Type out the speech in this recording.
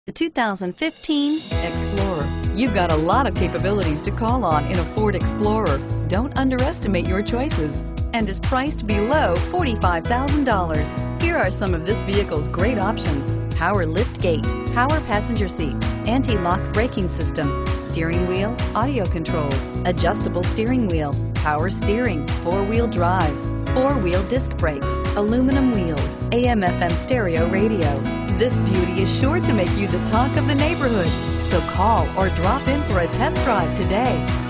The 2015 Explorer. You've got a lot of capabilities to call on in a Ford Explorer. Don't underestimate your choices, and is priced below $45,000. Here are some of this vehicle's great options: power lift gate, power passenger seat, anti-lock braking system, steering wheel audio controls, adjustable steering wheel, power steering, four-wheel drive, four-wheel disc brakes, aluminum wheels, AM/FM stereo radio. This beauty is sure to make you the talk of the neighborhood. So call or drop in for a test drive today.